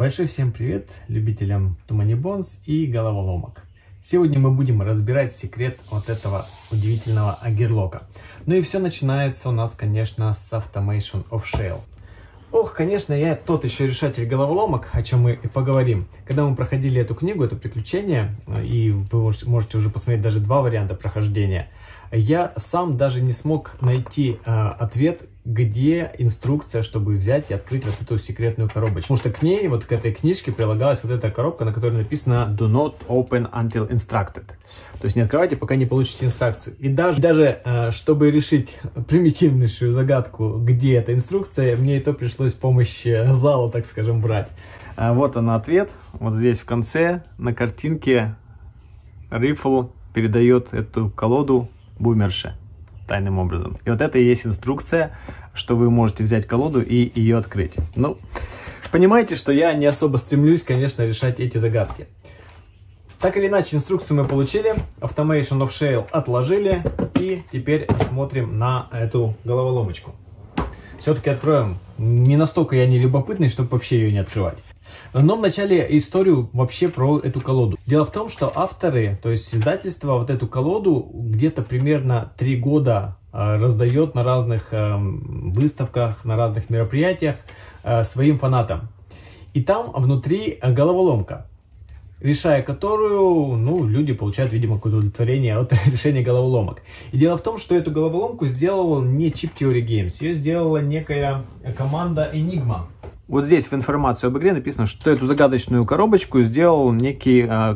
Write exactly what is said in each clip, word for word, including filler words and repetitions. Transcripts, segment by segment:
Большой всем привет любителям Too Many Bones и головоломок. Сегодня мы будем разбирать секрет вот этого удивительного гирлока. Ну и все начинается у нас, конечно, с Automation of Shale. Ох, конечно, я тот еще решатель головоломок, о чем мы и поговорим. Когда мы проходили эту книгу, это приключение, и вы можете уже посмотреть даже два варианта прохождения, я сам даже не смог найти э, ответ, где инструкция, чтобы взять и открыть вот эту секретную коробочку. Потому что к ней, вот к этой книжке прилагалась вот эта коробка, на которой написано Do not open until instructed. То есть не открывайте, пока не получите инструкцию. И даже, даже э, чтобы решить примитивнейшую загадку, где эта инструкция, мне и то пришлось помощь зала, так скажем, брать. А вот он ответ. Вот здесь в конце на картинке Рифл передает эту колоду бумерше тайным образом. И вот это и есть инструкция, что вы можете взять колоду и ее открыть. Ну, понимаете, что я не особо стремлюсь, конечно, решать эти загадки. Так или иначе, инструкцию мы получили, Automation of Shale отложили, и теперь смотрим на эту головоломочку. Все-таки откроем. Не настолько я не любопытный, чтобы вообще ее не открывать. Но вначале историю вообще про эту колоду. Дело в том, что авторы, то есть издательство, вот эту колоду где-то примерно три года э, раздает на разных э, выставках, на разных мероприятиях э, своим фанатам. И там внутри головоломка, решая которую, ну, люди получают, видимо, какое-то удовлетворение от решения головоломок. И дело в том, что эту головоломку сделал не Chip Theory Games, ее сделала некая команда Enigma. Вот здесь в информацию об игре написано, что эту загадочную коробочку сделал некий э,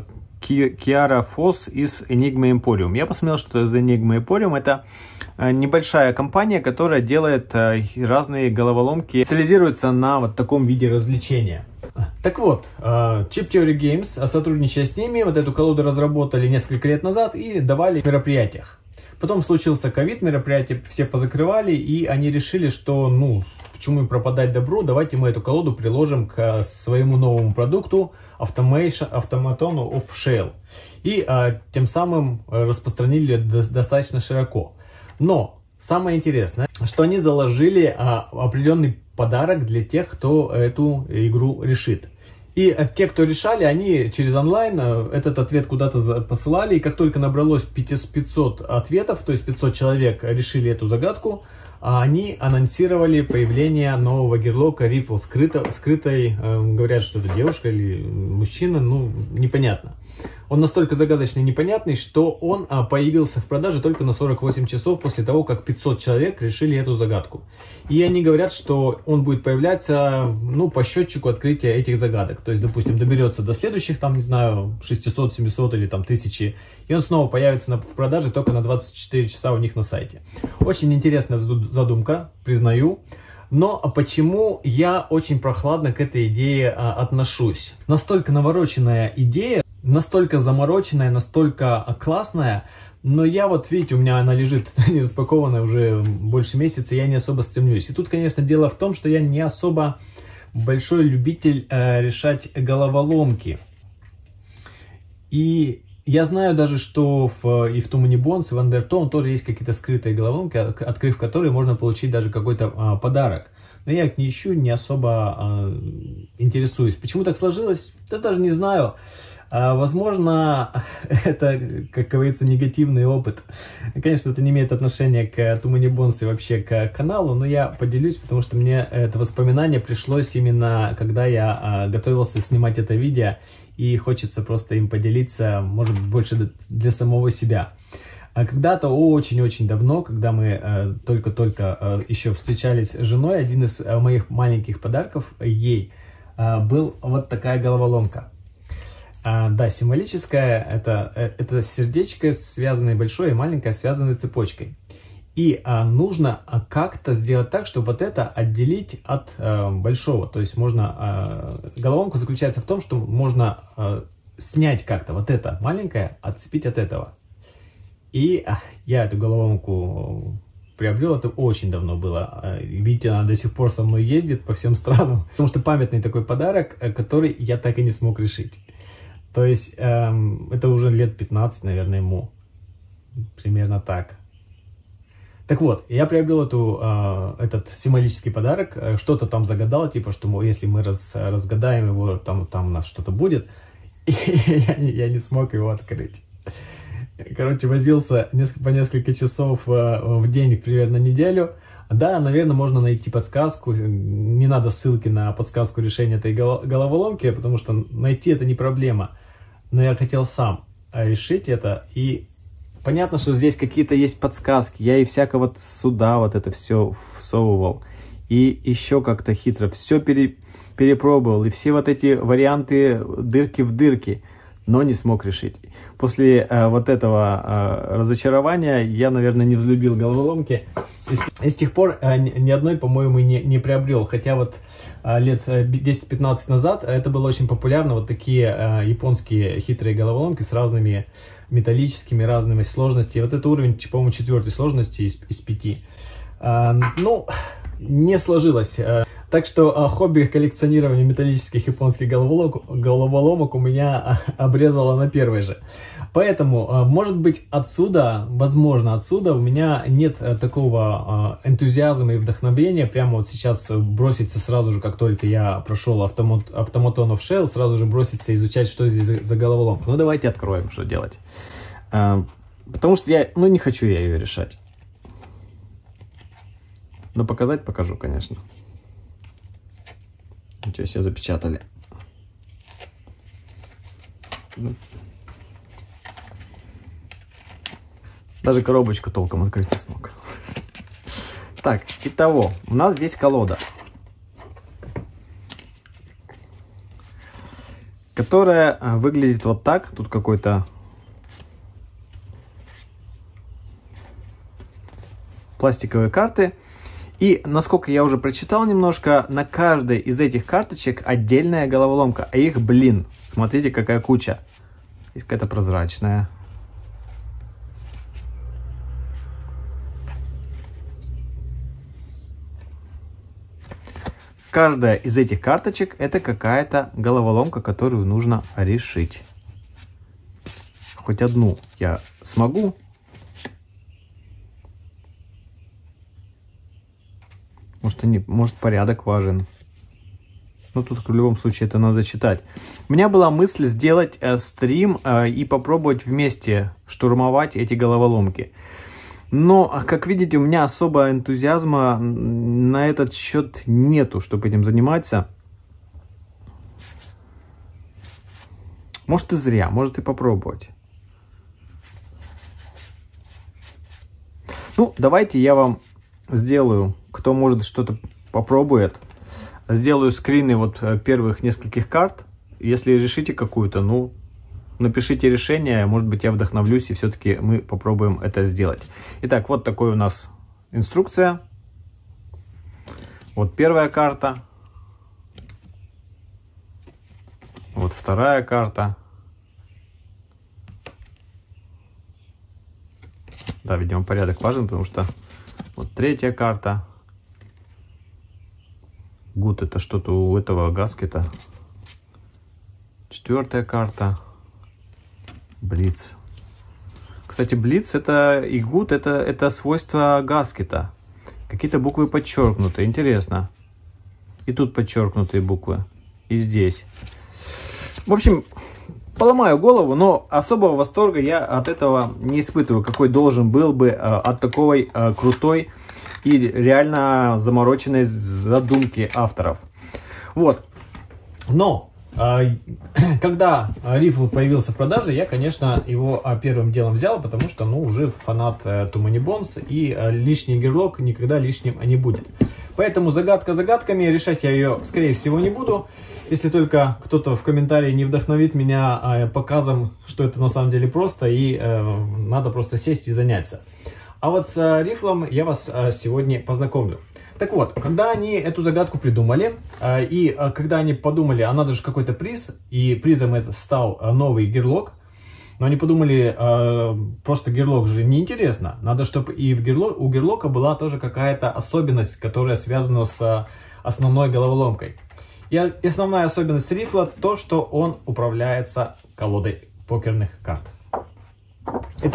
Киара Фосс из Enigma Emporium. Я посмотрел, что за Enigma Emporium это э, небольшая компания, которая делает э, разные головоломки, специализируется на вот таком виде развлечения. Так вот, э, Chip Theory Games, сотрудничая с ними, вот эту колоду разработали несколько лет назад и давали в мероприятиях. Потом случился ковид, мероприятия все позакрывали, и они решили, что, ну, почему пропадать добру, давайте мы эту колоду приложим к своему новому продукту Automation, Automation of Shale. И а, тем самым распространили ее достаточно широко. Но самое интересное, что они заложили а, определенный подарок для тех, кто эту игру решит. И те, кто решали, они через онлайн этот ответ куда-то посылали. И как только набралось пятьсот ответов, то есть пятьсот человек решили эту загадку, они анонсировали появление нового гирлока Рифл, скрыто, скрытой, э, говорят, что это девушка или мужчина, ну, непонятно. Он настолько загадочный и непонятный, что он а, появился в продаже только на сорок восемь часов после того, как пятьсот человек решили эту загадку. И они говорят, что он будет появляться, ну, по счетчику открытия этих загадок. То есть, допустим, доберется до следующих, там, не знаю, шестисот, семисот или там тысячи, и он снова появится на, в продаже только на двадцать четыре часа у них на сайте. Очень интересная задумка, признаю. Но почему я очень прохладно к этой идее а, отношусь? Настолько навороченная идея, настолько замороченная, настолько классная, но я вот, видите, у меня она лежит не распакованная уже больше месяца, я не особо стремлюсь. И тут, конечно, дело в том, что я не особо большой любитель э, решать головоломки. И я знаю даже, что в, и в Too Many Bones, и в Undertone тоже есть какие-то скрытые головоломки, открыв которые можно получить даже какой-то а, подарок. Но я их не ищу, не особо а, интересуюсь. Почему так сложилось? Да даже не знаю. А, возможно, это, как говорится, негативный опыт. Конечно, это не имеет отношения к Too Many Bones и вообще к каналу, но я поделюсь, потому что мне это воспоминание пришлось именно, когда я а, готовился снимать это видео, и хочется просто им поделиться, может быть, больше для самого себя. А когда-то очень-очень давно, когда мы только-только э, э, еще встречались с женой, один из э, моих маленьких подарков ей э, был вот такая головоломка. А, да, символическая, это, это сердечко, связанное большой и маленькое, связанное цепочкой. И а, нужно а, как-то сделать так, чтобы вот это отделить от а, большого. То есть можно, а, головоломка заключается в том, что можно а, снять как-то вот это маленькое, отцепить от этого. И а, я эту головоломку приобрел, это очень давно было. Видите, она до сих пор со мной ездит по всем странам. Потому что памятный такой подарок, который я так и не смог решить. То есть эм, это уже лет пятнадцать, наверное, ему. Примерно так. Так вот, я приобрел эту, э, этот символический подарок, что-то там загадал, типа, что мол, если мы раз, разгадаем его, там, там у нас что-то будет, и я, я не смог его открыть. Короче, возился несколько, по несколько часов э, в день, примерно неделю. Да, наверное, можно найти подсказку, не надо ссылки на подсказку решения этой головоломки, потому что найти это не проблема. Но я хотел сам решить это, и понятно, что здесь какие-то есть подсказки. Я и всякого сюда вот это все всовывал. И еще как-то хитро все пере, перепробовал. И все вот эти варианты дырки в дырки. Но не смог решить. После э, вот этого э, разочарования я, наверное, не взлюбил головоломки. И с, и с тех пор э, ни, ни одной, по-моему, не, не приобрел. Хотя вот э, лет десять-пятнадцать назад это было очень популярно. Вот такие э, японские хитрые головоломки с разными металлическими, разными сложностями. Вот это уровень, по-моему, четвертой сложности из, из пяти. Э, ну, не сложилось. Так что хобби коллекционирования металлических японских головоломок, головоломок у меня обрезало на первой же. Поэтому, может быть, отсюда, возможно, отсюда у меня нет такого энтузиазма и вдохновения прямо вот сейчас броситься сразу же, как только я прошел автомат, Automaton of Shell, сразу же броситься изучать, что здесь за, за головоломка. Ну, давайте откроем, что делать. Потому что я, ну, не хочу я ее решать. Но показать покажу, конечно. Ничего себе, запечатали. Даже коробочку толком открыть не смог. Так, итого, у нас здесь колода, которая выглядит вот так. Тут какой-то пластиковые карты. И, насколько я уже прочитал немножко, на каждой из этих карточек отдельная головоломка. А их, блин, смотрите, какая куча. Есть какая-то прозрачная. Каждая из этих карточек это какая-то головоломка, которую нужно решить. Хоть одну я смогу. Может, они, может, порядок важен. Но тут в любом случае это надо читать. У меня была мысль сделать э, стрим э, и попробовать вместе штурмовать эти головоломки. Но, как видите, у меня особо энтузиазма на этот счет нету, чтобы этим заниматься. Может и зря, может и попробовать. Ну, давайте я вам сделаю, кто может что-то попробует. Сделаю скрины вот первых нескольких карт. Если решите какую-то, ну, напишите решение. Может быть, я вдохновлюсь, и все-таки мы попробуем это сделать. Итак, вот такой у нас инструкция. Вот первая карта. Вот вторая карта. Да, видимо, порядок важен, потому что вот третья карта. Гуд — это что-то у этого гаскета. Четвертая карта. Блиц. Кстати, блиц это и гуд это, это свойство гаскета. Какие-то буквы подчеркнуты. Интересно. И тут подчеркнутые буквы. И здесь. В общем, поломаю голову, но особого восторга я от этого не испытываю, какой должен был бы от такой крутой и реально замороченной задумки авторов. Вот. Но когда Рифл появился в продаже, я, конечно, его первым делом взял, потому что, ну, уже фанат Too Many Bones, и лишний герлок никогда лишним не будет. Поэтому загадка загадками, решать я ее, скорее всего, не буду. Если только кто-то в комментарии не вдохновит меня показом, что это на самом деле просто, и э, надо просто сесть и заняться. А вот с Рифлом я вас сегодня познакомлю. Так вот, когда они эту загадку придумали, и когда они подумали, а надо же какой-то приз, и призом это стал новый герлок, но они подумали, просто герлок же неинтересно, надо, чтобы и в герлок, у герлока была тоже какая-то особенность, которая связана с основной головоломкой. И основная особенность Рифла то, что он управляется колодой покерных карт. Итак,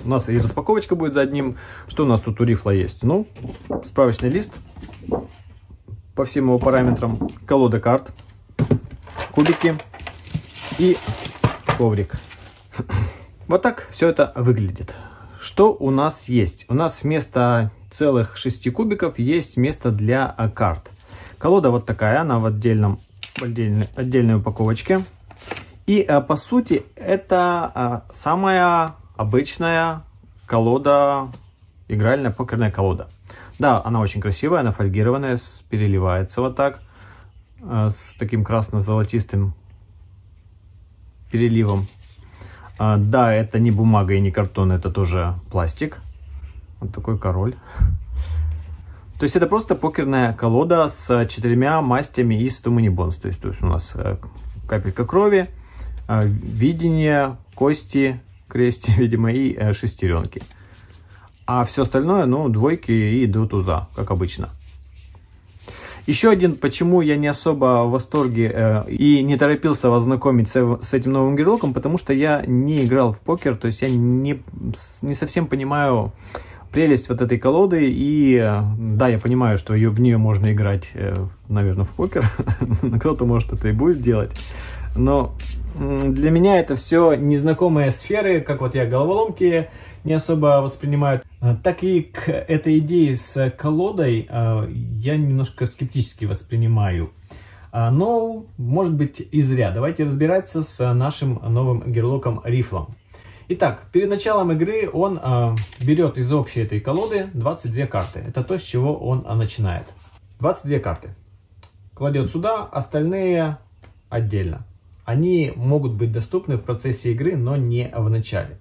У нас и распаковочка будет за одним. Что у нас тут у рифла есть? Ну, справочный лист по всем его параметрам, колода карт, кубики и коврик. Вот так все это выглядит. Что у нас есть? У нас вместо целых шести кубиков есть место для карт. Колода вот такая, она в отдельном, в отдельной, отдельной упаковочке. И по сути это самая обычная колода, игральная покерная колода. Да, она очень красивая, она фольгированная, переливается вот так, с таким красно-золотистым переливом. Да, это не бумага и не картон, это тоже пластик. Вот такой король. То есть это просто покерная колода с четырьмя мастями из Too Many Bones. То есть, то есть у нас капелька крови, видение, кости, крести, видимо, и шестеренки. А все остальное, ну, двойки и до туза, как обычно. Еще один, почему я не особо в восторге э, и не торопился вас знакомить с, с этим новым герлоком, потому что я не играл в покер, то есть я не, не совсем понимаю прелесть вот этой колоды. И да, я понимаю, что ее, в нее можно играть, э, наверное, в покер, кто-то может это и будет делать. Но для меня это все незнакомые сферы, как вот я головоломки не особо воспринимаю. Так и к этой идее с колодой я немножко скептически воспринимаю. Но, может быть, и зря. Давайте разбираться с нашим новым герлоком рифлом. Итак, перед началом игры он берет из общей этой колоды двадцать две карты. Это то, с чего он начинает. двадцать две карты. Кладет сюда, остальные отдельно. Они могут быть доступны в процессе игры, но не в начале.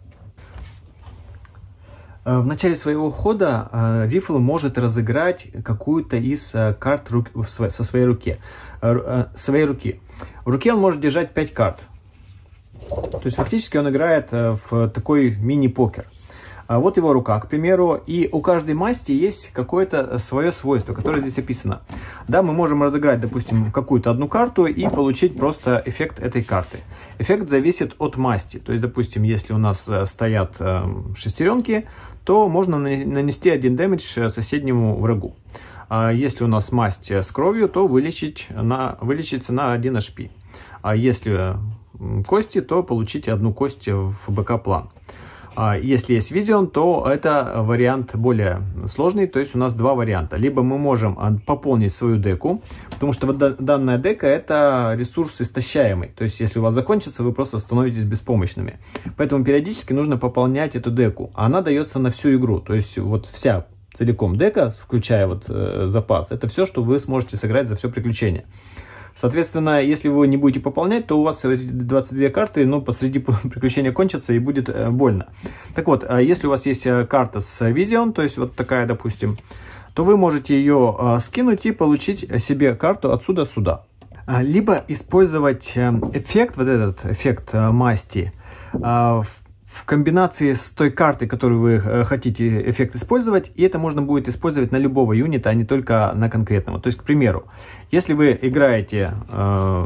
В начале своего хода рифл может разыграть какую-то из карт со своей руки. своей руки. В руке он может держать пять карт. То есть фактически он играет в такой мини-покер. Вот его рука, к примеру, и у каждой масти есть какое-то свое свойство, которое здесь описано. Да, мы можем разыграть, допустим, какую-то одну карту и получить просто эффект этой карты. Эффект зависит от масти. То есть, допустим, если у нас стоят шестеренки, то можно нанести один дэмэдж соседнему врагу. А если у нас масть с кровью, то вылечить на, вылечится на один эйч пи. А если кости, то получите одну кость в БК-план. Если есть Vision, то это вариант более сложный, то есть у нас два варианта. Либо мы можем пополнить свою деку, потому что данная дека это ресурс истощаемый, то есть если у вас закончится, вы просто становитесь беспомощными. Поэтому периодически нужно пополнять эту деку, а она дается на всю игру, то есть вот вся целиком дека, включая вот э, запас, это все, что вы сможете сыграть за все приключение. Соответственно, если вы не будете пополнять, то у вас двадцать две карты, но посреди приключения кончатся и будет э, больно. Так вот, э, если у вас есть карта с Vision, то есть вот такая, допустим, то вы можете ее э, скинуть и получить себе карту отсюда сюда. Либо использовать эффект, вот этот эффект э, масти, э, в в комбинации с той картой, которую вы хотите эффект использовать, и это можно будет использовать на любого юнита, а не только на конкретного. То есть, к примеру, если вы играете э,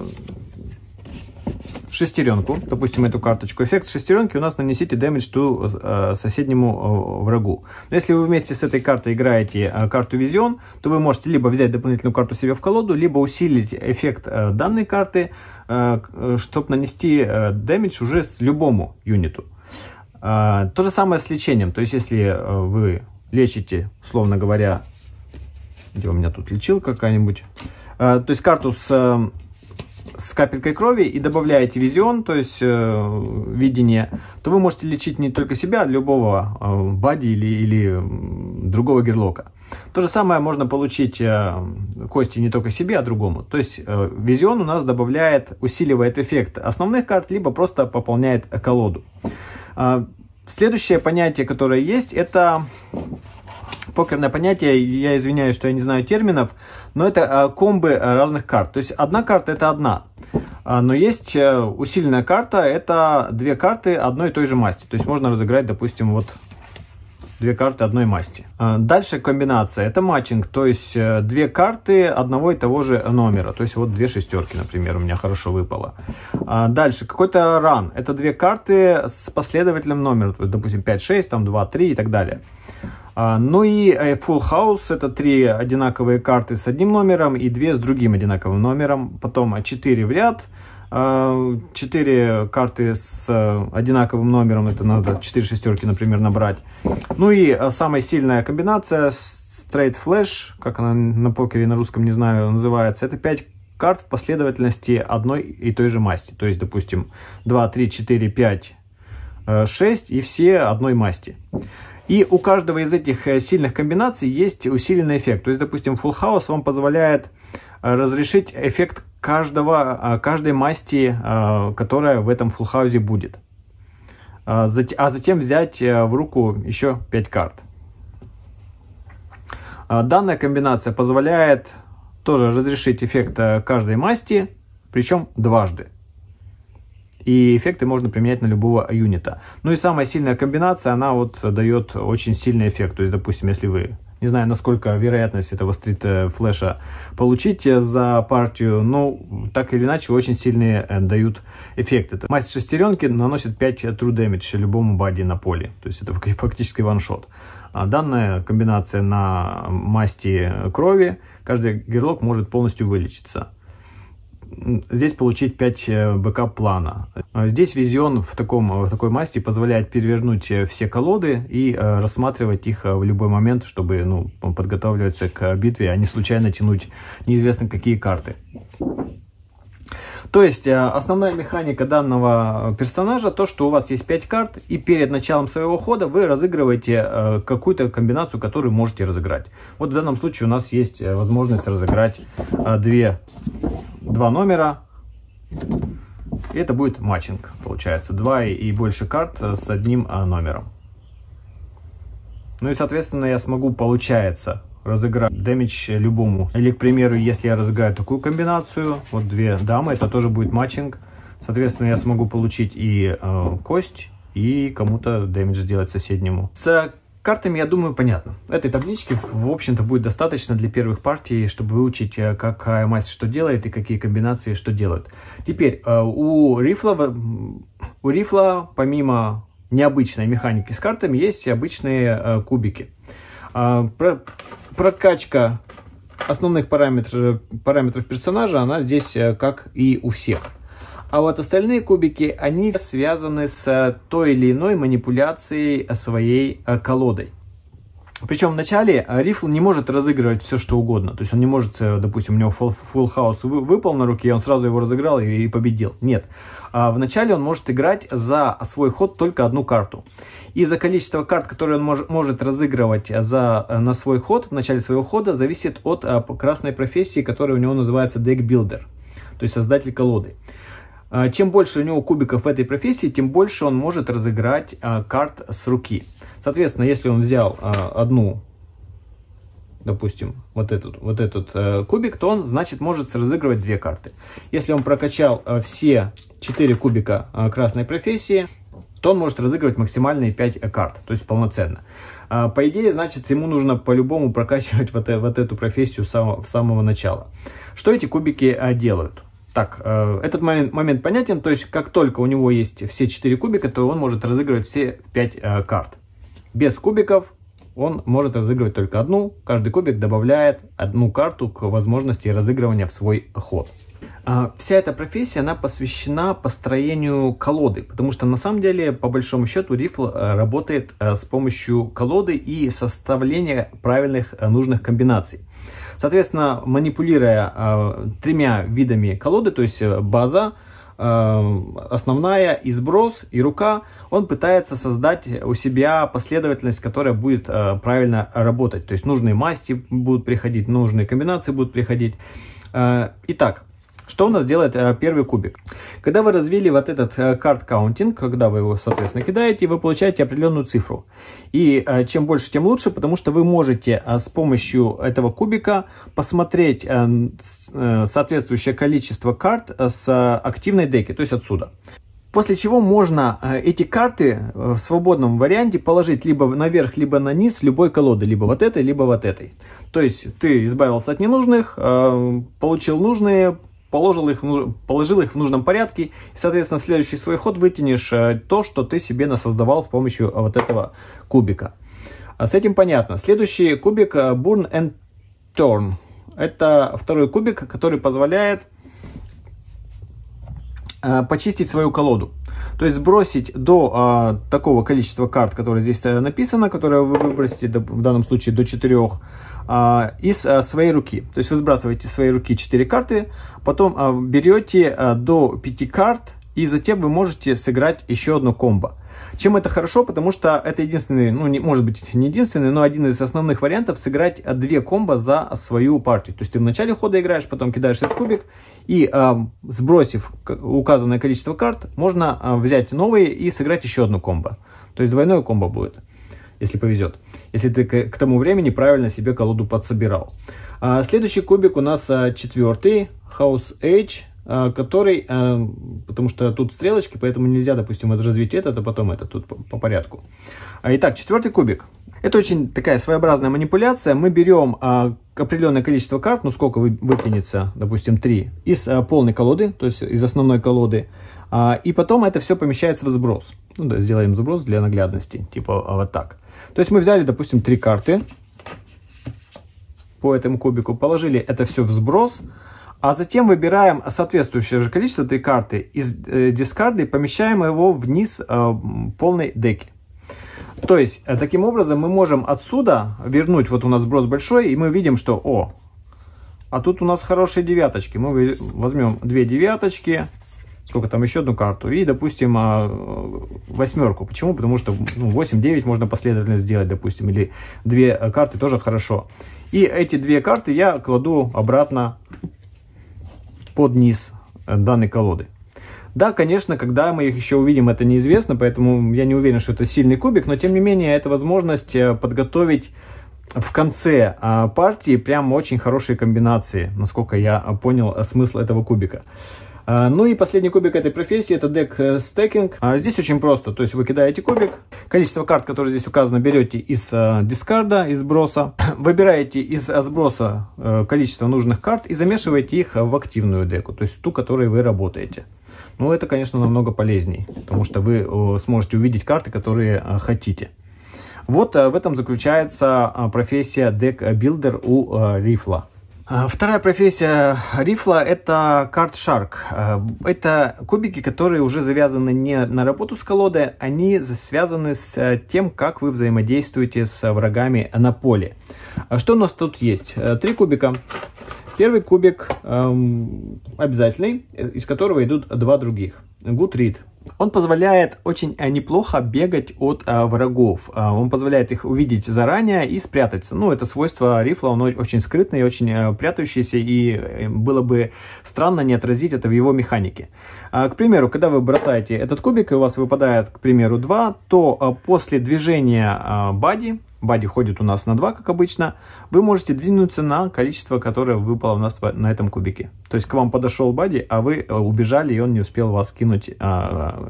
шестеренку, допустим, эту карточку, эффект шестеренки у нас нанесите damage to э, соседнему э, врагу. Но если вы вместе с этой картой играете э, карту Vision, то вы можете либо взять дополнительную карту себе в колоду, либо усилить эффект э, данной карты, э, чтобы нанести э, damage уже с любому юниту. Uh, то же самое с лечением. То есть, если uh, вы лечите, условно говоря, где у меня тут лечилка какая-нибудь, uh, то есть карту с, uh, с капелькой крови и добавляете Vision, то есть uh, видение, то вы можете лечить не только себя, а любого uh, бади или, или другого герлока. То же самое можно получить uh, кости не только себе, а другому. То есть uh, Vision у нас добавляет, усиливает эффект основных карт, либо просто пополняет колоду. Следующее понятие, которое есть, это покерное понятие. Я извиняюсь, что я не знаю терминов, но это комбы разных карт. То есть одна карта это одна, но есть усиленная карта, это две карты одной и той же масти. То есть можно разыграть, допустим, вот две карты одной масти. Дальше комбинация. Это матчинг, то есть две карты одного и того же номера. То есть вот две шестерки, например, у меня хорошо выпало. Дальше какой-то ран. Это две карты с последовательным номером. Допустим, пять шесть, там два три и так далее. Ну и Full House, это три одинаковые карты с одним номером и две с другим одинаковым номером. Потом четыре в ряд, четыре карты с одинаковым номером, это надо четыре шестерки, например, набрать. Ну и самая сильная комбинация, Straight Flash, как она на покере на русском, не знаю, называется, это пять карт в последовательности одной и той же масти. То есть, допустим, два, три, четыре, пять, шесть и все одной масти. И у каждого из этих сильных комбинаций есть усиленный эффект. То есть, допустим, Full House вам позволяет разрешить эффект каждого, каждой масти, которая в этом Full House будет. А затем взять в руку еще пять карт. Данная комбинация позволяет тоже разрешить эффект каждой масти, причем дважды. И эффекты можно применять на любого юнита. Ну и самая сильная комбинация, она вот дает очень сильный эффект. То есть, допустим, если вы, не знаю, насколько вероятность этого стрит-флеша получить за партию, но так или иначе очень сильные дают эффекты. Масть шестеренки наносит пять true damage любому бади на поле. То есть это фактически ваншот. А данная комбинация на масти крови, каждый герлок может полностью вылечиться. Здесь получить пять бэкап плана. Здесь визион в, таком, в такой масти позволяет перевернуть все колоды и э, рассматривать их в любой момент, чтобы ну, подготавливаться к битве, а не случайно тянуть неизвестно какие карты. То есть основная механика данного персонажа, то что у вас есть пять карт, и перед началом своего хода вы разыгрываете э, какую-то комбинацию, которую можете разыграть. Вот в данном случае у нас есть возможность разыграть э, две, два номера, и это будет матчинг, получается, два и больше карт с одним э, номером. Ну и соответственно я смогу, получается, разыграть дэмидж любому. Или, к примеру, если я разыграю такую комбинацию, вот две дамы, это тоже будет матчинг. Соответственно, я смогу получить и э, кость, и кому-то дэмидж сделать соседнему. С картами, я думаю, понятно. Этой таблички, в общем-то, будет достаточно для первых партий, чтобы выучить, какая масть что делает и какие комбинации что делают. Теперь, э, у рифла, у рифла, помимо необычной механики с картами, есть обычные э, кубики. Э, про, Прокачка основных параметров, параметров персонажа, она здесь как и у всех. А вот остальные кубики, они связаны с той или иной манипуляцией своей колодой. Причем вначале рифл не может разыгрывать все, что угодно. То есть он не может, допустим, у него full house выпал на руке, и он сразу его разыграл и победил. Нет. Вначале он может играть за свой ход только одну карту. И за количество карт, которые он мож, может разыгрывать за, на свой ход, в начале своего хода, зависит от красной профессии, которая у него называется deck builder, то есть создатель колоды. Чем больше у него кубиков в этой профессии, тем больше он может разыграть карт с руки. Соответственно, если он взял одну, допустим, вот этот, вот этот кубик, то он, значит, может разыгрывать две карты. Если он прокачал все четыре кубика красной профессии, то он может разыгрывать максимальные пять карт, то есть полноценно. По идее, значит, ему нужно по-любому прокачивать вот, вот эту профессию с самого, с самого начала. Что эти кубики делают? Так, этот момент, момент понятен, то есть как только у него есть все четыре кубика, то он может разыгрывать все пять карт. Без кубиков он может разыгрывать только одну, каждый кубик добавляет одну карту к возможности разыгрывания в свой ход. Вся эта профессия, она посвящена построению колоды, потому что на самом деле, по большому счету, рифл работает с помощью колоды и составления правильных нужных комбинаций. Соответственно, манипулируя э, тремя видами колоды, то есть база, э, основная и сброс, и рука, он пытается создать у себя последовательность, которая будет э, правильно работать. То есть нужные масти будут приходить, нужные комбинации будут приходить. Э, итак, что у нас делает э, первый кубик? Когда вы развили вот этот э, карт каунтинг, когда вы его, соответственно, кидаете, вы получаете определенную цифру. И э, чем больше, тем лучше, потому что вы можете э, с помощью этого кубика посмотреть э, с, э, соответствующее количество карт э, с активной деки, то есть отсюда. После чего можно эти карты в свободном варианте положить либо наверх, либо на низ любой колоды, либо вот этой, либо вот этой. То есть ты избавился от ненужных, получил нужные, положил их, положил их в нужном порядке, и, соответственно, в следующий свой ход вытянешь то, что ты себе насоздавал с помощью вот этого кубика. С этим понятно. Следующий кубик Burn and Turn. Это второй кубик, который позволяет почистить свою колоду. То есть сбросить до а, такого количества карт, которое здесь написано, которое вы выбросите, в данном случае до четырёх, а, из а, своей руки. То есть вы сбрасываете из своей руки четыре карты, потом а, берете а, до пяти карт, и затем вы можете сыграть еще одно комбо. Чем это хорошо? Потому что это единственный, ну, не, может быть не единственный, но один из основных вариантов сыграть две комбо за свою партию. То есть ты в начале хода играешь, потом кидаешь этот кубик, и э, сбросив указанное количество карт, можно э, взять новые и сыграть еще одну комбо. То есть двойное комбо будет, если повезет. Если ты к, к тому времени правильно себе колоду подсобирал. А следующий кубик у нас а, четвертый, House Age. Который, потому что тут стрелочки, поэтому нельзя, допустим, развить этот, а потом это, тут по, по порядку. Итак, четвертый кубик. Это очень такая своеобразная манипуляция. Мы берем определенное количество карт, ну сколько вы, вытянется, допустим, три, из полной колоды, то есть из основной колоды, и потом это все помещается в сброс. Ну, да, сделаем сброс для наглядности, типа вот так. То есть мы взяли, допустим, три карты по этому кубику, положили это все в сброс, а затем выбираем соответствующее же количество, три карты из э, дискарда и помещаем его вниз э, полной деки. То есть, э, таким образом мы можем отсюда вернуть, вот у нас сброс большой, и мы видим, что, о, а тут у нас хорошие девяточки. Мы возьмем две девяточки, сколько там, еще одну карту, и, допустим, э, восьмерку. Почему? Потому что ну, восемь-девять можно последовательно сделать, допустим, или две карты тоже хорошо. И эти две карты я кладу обратно под низ данной колоды. Да, конечно, когда мы их еще увидим, это неизвестно, поэтому я не уверен, что это сильный кубик, но тем не менее это возможность подготовить в конце партии прям очень хорошие комбинации, насколько я понял смысл этого кубика. Ну и последний кубик этой профессии — это deck stacking. Здесь очень просто, то есть вы кидаете кубик, количество карт, которые здесь указано, берете из дискарда, из сброса, выбираете из сброса количество нужных карт и замешиваете их в активную деку, то есть ту, которой вы работаете. Ну это, конечно, намного полезнее, потому что вы сможете увидеть карты, которые хотите. Вот в этом заключается профессия deck builder у рифла. Вторая профессия рифла — это Card Shark. Это кубики, которые уже завязаны не на работу с колодой, они связаны с тем, как вы взаимодействуете с врагами на поле. Что у нас тут есть? Три кубика. Первый кубик эм, обязательный, из которого идут два других. Good Read. Он позволяет очень неплохо бегать от а, врагов. А, он позволяет их увидеть заранее и спрятаться. Ну, это свойство рифла, он очень скрытный, очень а, прятающийся, и было бы странно не отразить это в его механике. А, к примеру, когда вы бросаете этот кубик, и у вас выпадает, к примеру, два, то а, после движения а, бади, бади ходит у нас на два, как обычно, вы можете двинуться на количество, которое выпало у нас на этом кубике. То есть к вам подошел бади, а вы убежали, и он не успел вас кинуть, а,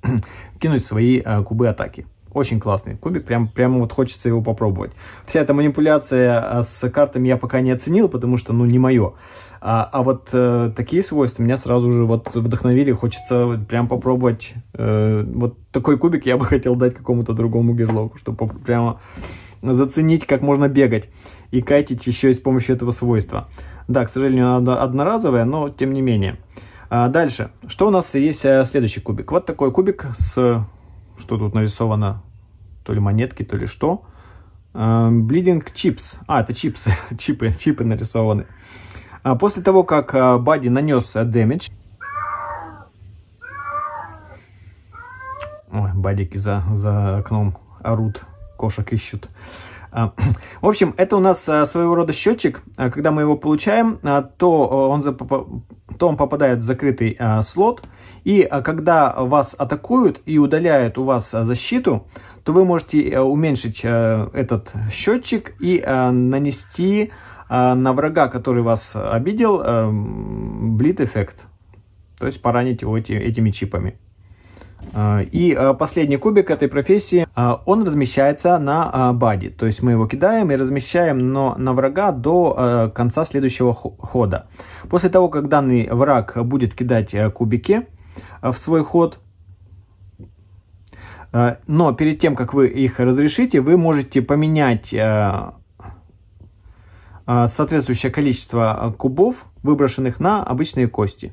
кинуть свои а, кубы атаки. Очень классный кубик, прям, прямо вот хочется его попробовать. Вся эта манипуляция с картами я пока не оценил, потому что, ну, не мое. А, а вот э, такие свойства меня сразу же вот вдохновили, хочется прям попробовать. Э, вот такой кубик я бы хотел дать какому-то другому герлоку, чтобы прямо заценить, как можно бегать и кайтить еще и с помощью этого свойства. Да, к сожалению, она одноразовая, но тем не менее. А дальше, что у нас есть следующий кубик? Вот такой кубик с... Что тут нарисовано? То ли монетки, то ли что. Bleeding Chips. А, это чипсы. чипы, чипы нарисованы. А после того, как бади нанес дэмидж... Ой, бадики за, за окном орут, кошек ищут. В общем, это у нас своего рода счетчик. Когда мы его получаем, то он, то он попадает в закрытый слот. И когда вас атакуют и удаляют у вас защиту, то вы можете уменьшить этот счетчик и нанести на врага, который вас обидел, bleed эффект. То есть поранить его этими чипами. И последний кубик этой профессии, он размещается на бади. То есть мы его кидаем и размещаем но на врага до конца следующего хода. После того, как данный враг будет кидать кубики в свой ход, но перед тем, как вы их разрешите, вы можете поменять соответствующее количество кубов, выброшенных на обычные кости.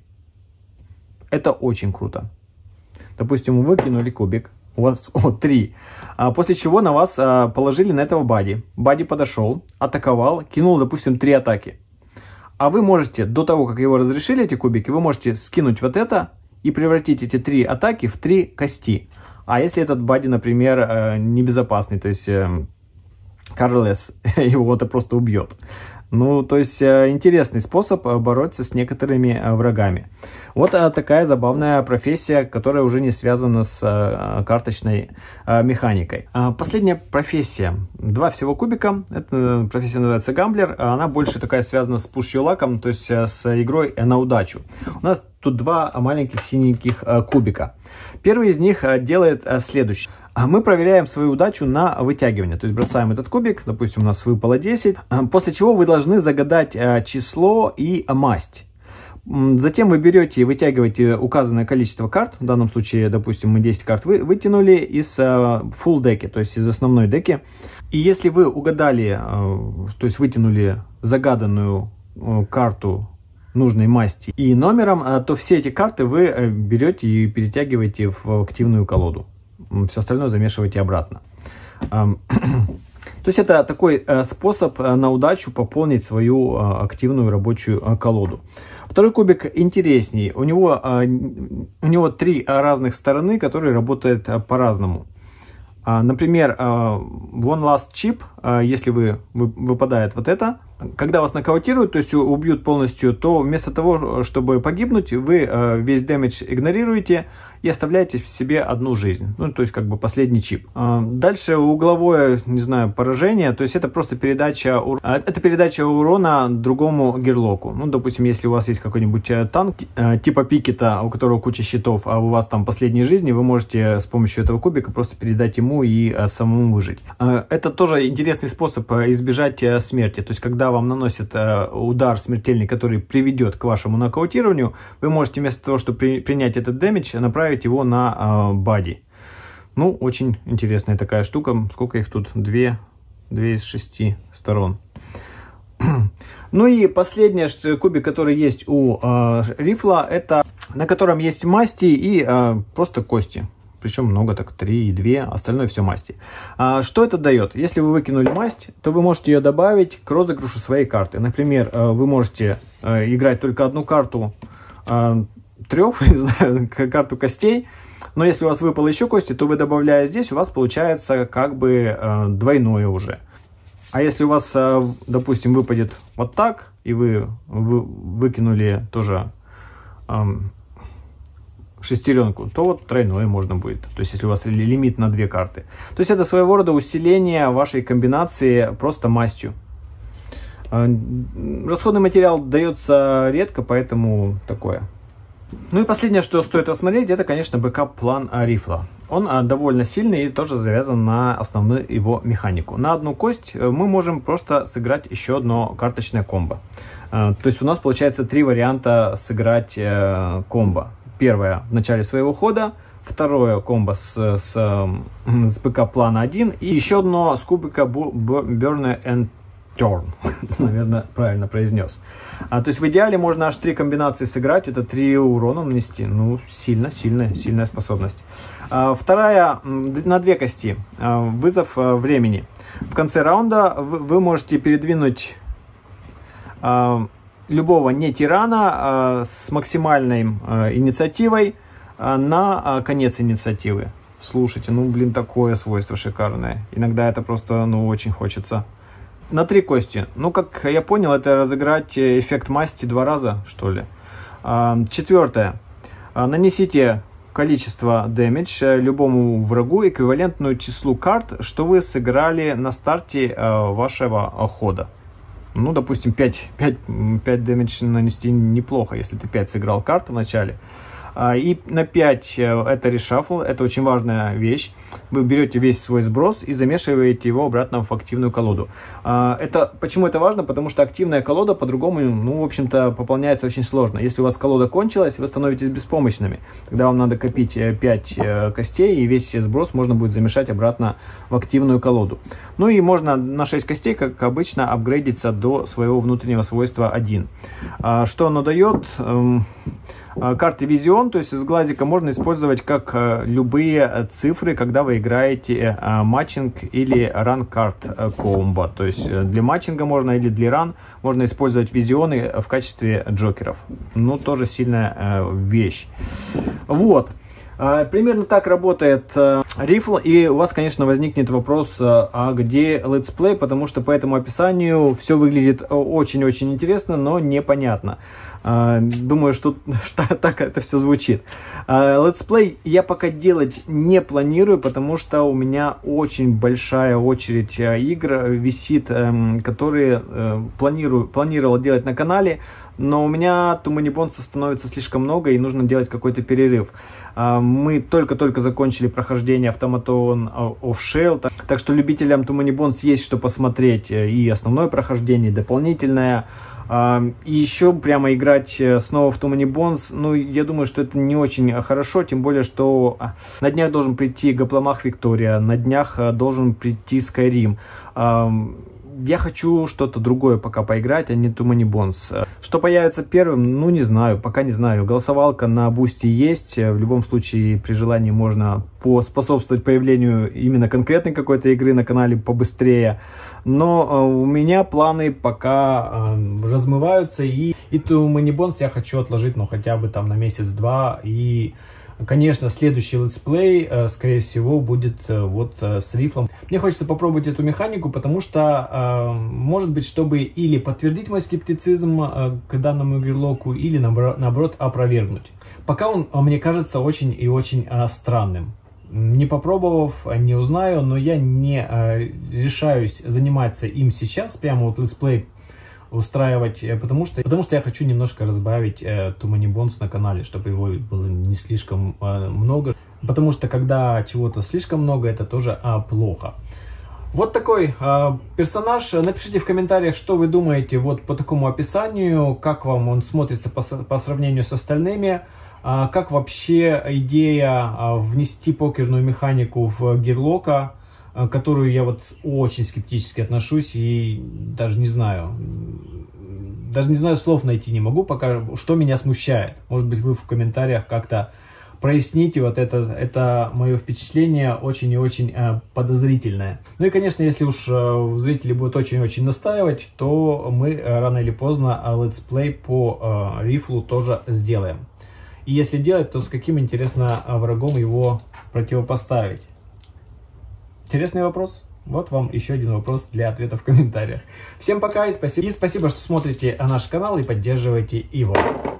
Это очень круто. Допустим, вы выкинули кубик, у вас о, три, а после чего на вас а, положили на этого бади. Бади подошел, атаковал, кинул, допустим, три атаки. А вы можете, до того, как его разрешили, эти кубики, вы можете скинуть вот это и превратить эти три атаки в три кости. А если этот бади, например, э, небезопасный, то есть э, Careless, его это просто убьет. Ну, то есть э, интересный способ бороться с некоторыми э, врагами. Вот э, такая забавная профессия, которая уже не связана с э, карточной э, механикой. Э, последняя профессия. Два всего кубика. Эта профессия называется гамблер. Она больше такая связана с push-your-luck, то есть э, с игрой на удачу. У нас тут два маленьких синеньких э, кубика. Первый из них э, делает э, следующее. Мы проверяем свою удачу на вытягивание. То есть бросаем этот кубик, допустим, у нас выпало десять, после чего вы должны загадать число и масть. Затем вы берете и вытягиваете указанное количество карт. В данном случае, допустим, мы десять карт вы, вытянули из full деки, то есть из основной деки. И если вы угадали, то есть вытянули загаданную карту нужной масти и номером, то все эти карты вы берете и перетягиваете в активную колоду. Все остальное замешивайте обратно. То есть это такой способ на удачу пополнить свою активную рабочую колоду. Второй кубик интересней. У него, у него три разных стороны, которые работают по-разному. Например, One Last Chip, если вы, вы, выпадает вот это, когда вас нокаутируют, то есть убьют полностью, то вместо того, чтобы погибнуть, вы весь дэмэдж игнорируете и оставляете в себе одну жизнь. Ну, то есть как бы последний чип. Дальше угловое, не знаю, поражение, то есть это просто передача, это передача урона другому герлоку. Ну, допустим, если у вас есть какой-нибудь танк типа Пикета, у которого куча щитов, а у вас там последние жизни, вы можете с помощью этого кубика просто передать ему и самому выжить. Это тоже интересный способ избежать смерти. То есть когда вам наносят удар смертельный, который приведет к вашему нокаутированию, вы можете вместо того, чтобы при, принять этот дэмидж, направить его на бади. Ну, очень интересная такая штука. Сколько их тут? Две, две из шести сторон. Ну и последний кубик, который есть у э, рифла, это на котором есть масти и э, просто кости. Причем много, так три и две, остальное все масти. А, что это дает? Если вы выкинули масть, то вы можете ее добавить к розыгрышу своей карты. Например, вы можете играть только одну карту трех, не знаю, карту костей. Но если у вас выпало еще кости, то вы, добавляя здесь, у вас получается как бы двойное уже. А если у вас, допустим, выпадет вот так, и вы, вы выкинули тоже шестеренку, то вот тройное можно будет. То есть, если у вас лимит на две карты. То есть, это своего рода усиление вашей комбинации просто мастью. Расходный материал дается редко, поэтому такое. Ну и последнее, что стоит рассмотреть, это, конечно, бэкап-план рифла. Он довольно сильный и тоже завязан на основную его механику. На одну кость мы можем просто сыграть еще одно карточное комбо. То есть, у нас получается три варианта сыграть комбо. Первое в начале своего хода, второе комбо с, с, с бэкап-плана один и еще одно с кубика Burn and Turn. Наверное, правильно произнес. А, то есть в идеале можно аж три комбинации сыграть, это три урона нанести. Ну, сильно, сильная, сильная способность. А, вторая, на две кости, а, вызов а, времени. В конце раунда вы, вы можете передвинуть а, любого не тирана а, с максимальной а, инициативой а, на а, конец инициативы. Слушайте, ну блин, такое свойство шикарное. Иногда это просто, ну, очень хочется. На три кости. Ну, как я понял, это разыграть эффект масти два раза, что ли. А, четвертое. А, нанесите количество damage любому врагу, эквивалентную числу карт, что вы сыграли на старте а, вашего хода. Ну, допустим, пять, пять, пять damage нанести неплохо, если ты пять сыграл карт в начале. И на пять это решафл, это очень важная вещь. Вы берете весь свой сброс и замешиваете его обратно в активную колоду. Это, почему это важно? Потому что активная колода по-другому, ну, в общем-то, пополняется очень сложно. Если у вас колода кончилась, вы становитесь беспомощными. Тогда вам надо копить пять костей, и весь сброс можно будет замешать обратно в активную колоду. Ну и можно на шесть костей, как обычно, апгрейдиться до своего внутреннего свойства один. Что оно дает? Карты Vision, то есть из глазика можно использовать как любые цифры, когда вы играете матчинг или ран карт комбо. То есть для матчинга можно или для ран можно использовать визионы в качестве джокеров. Ну, тоже сильная вещь. Вот. Примерно так работает рифл, и у вас, конечно, возникнет вопрос, а где летсплей, потому что по этому описанию все выглядит очень-очень интересно, но непонятно. Думаю, что, что так это все звучит. Летсплей я пока делать не планирую, потому что у меня очень большая очередь игр висит, которые планирую, планировал делать на канале, но у меня Too Many Bones становится слишком много, и нужно делать какой-то перерыв. Мы только-только закончили прохождение Автоматон of Shell, так что любителям Too Many Bones есть что посмотреть, и основное прохождение, и дополнительное. И еще прямо играть снова в Too Many Bones, ну, я думаю, что это не очень хорошо, тем более, что на днях должен прийти Гапломах Виктория, на днях должен прийти Skyrim. Я хочу что-то другое пока поиграть, а не Too Many Bones. Что появится первым, ну, не знаю, пока не знаю. Голосовалка на Бусти есть, в любом случае при желании можно поспособствовать появлению именно конкретной какой-то игры на канале побыстрее. Но у меня планы пока э, размываются, и, и Too Many Bones я хочу отложить, ну, хотя бы там на месяц-два. И, конечно, следующий летсплей, э, скорее всего, будет э, вот э, с рифлом. Мне хочется попробовать эту механику, потому что, э, может быть, чтобы или подтвердить мой скептицизм э, к данному герлоку, или, наоборот, опровергнуть. Пока он, мне кажется, очень и очень э, странным. Не попробовав, не узнаю, но я не э, решаюсь заниматься им сейчас, прямо вот летсплей устраивать, потому что, потому что я хочу немножко разбавить э, Too Many Bones на канале, чтобы его было не слишком э, много, потому что когда чего-то слишком много, это тоже э, плохо. Вот такой э, персонаж. Напишите в комментариях, что вы думаете вот по такому описанию, как вам он смотрится по, по сравнению с остальными. Как вообще идея внести покерную механику в герлока, которую я вот очень скептически отношусь и даже не знаю, даже не знаю, слов найти не могу пока, что меня смущает. Может быть, вы в комментариях как-то проясните вот это, это мое впечатление очень и очень э, подозрительное. Ну и, конечно, если уж э, зрители будут очень-очень настаивать, то мы э, рано или поздно э, летсплей по э, рифлу тоже сделаем. И если делать, то с каким, интересно, врагом его противопоставить? Интересный вопрос. Вот вам еще один вопрос для ответа в комментариях. Всем пока и спасибо, и спасибо, что смотрите наш канал и поддерживаете его.